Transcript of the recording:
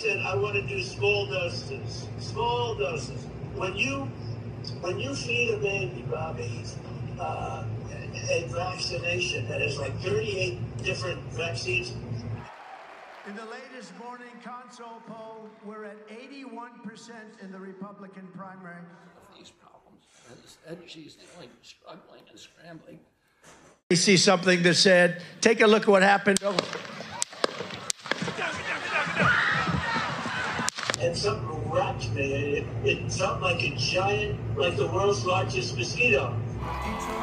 said, I want to do small doses. Small doses. When you feed a baby, Bobby, a vaccination that has like 38 different vaccines. In the latest morning console poll, we're at 81% in the Republican primary. These problems, and she's struggling and scrambling. We see something that said, take a look at what happened. And something wrapped me. It felt like a giant, like the world's largest mosquito.